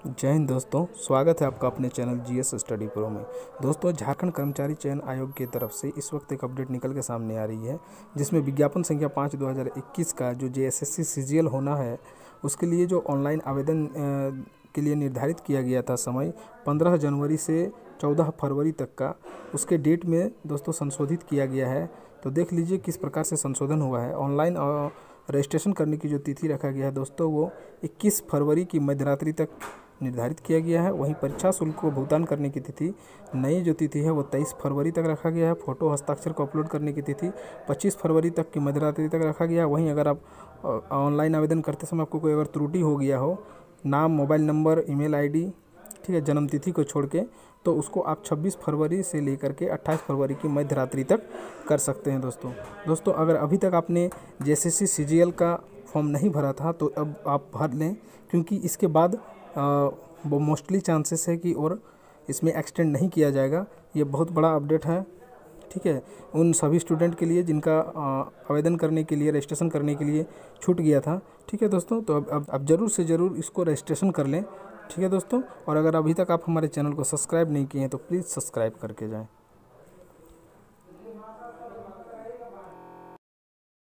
जय हिंद दोस्तों, स्वागत है आपका अपने चैनल जीएस स्टडी प्रो में। दोस्तों, झारखंड कर्मचारी चयन आयोग की तरफ से इस वक्त एक अपडेट निकल के सामने आ रही है, जिसमें विज्ञापन संख्या 5/2021 का जो जेएसएससी सीजीएल होना है, उसके लिए जो ऑनलाइन आवेदन के लिए निर्धारित किया गया था समय 15 जनवरी से 14 फरवरी तक का, उसके डेट में दोस्तों संशोधित किया गया है। तो देख लीजिए किस प्रकार से संशोधन हुआ है। ऑनलाइन रजिस्ट्रेशन करने की जो तिथि रखा गया है दोस्तों, वो 21 फरवरी की मध्यरात्रि तक निर्धारित किया गया है। वहीं परीक्षा शुल्क को भुगतान करने की तिथि, नई जो तिथि है वो 23 फरवरी तक रखा गया है। फोटो हस्ताक्षर को अपलोड करने की तिथि 25 फरवरी तक की मध्यरात्रि तक रखा गया है। वहीं अगर आप ऑनलाइन आवेदन करते समय आपको कोई अगर त्रुटि हो गया हो, नाम, मोबाइल नंबर, ईमेल आईडी, ठीक है, जन्म तिथि को छोड़ के, तो उसको आप 26 फरवरी से लेकर के 28 फरवरी की मध्यरात्रि तक कर सकते हैं। दोस्तों अगर अभी तक आपने जेएसएससी सीजीएल का फॉर्म नहीं भरा था तो अब आप भर लें, क्योंकि इसके बाद वो मोस्टली चांसेस है कि और इसमें एक्सटेंड नहीं किया जाएगा। ये बहुत बड़ा अपडेट है, ठीक है, उन सभी स्टूडेंट के लिए जिनका आवेदन करने के लिए, रजिस्ट्रेशन करने के लिए छूट गया था। ठीक है दोस्तों, तो अब ज़रूर से ज़रूर इसको रजिस्ट्रेशन कर लें। ठीक है दोस्तों, और अगर अभी तक आप हमारे चैनल को सब्सक्राइब नहीं किए हैं तो प्लीज़ सब्सक्राइब करके जाएं।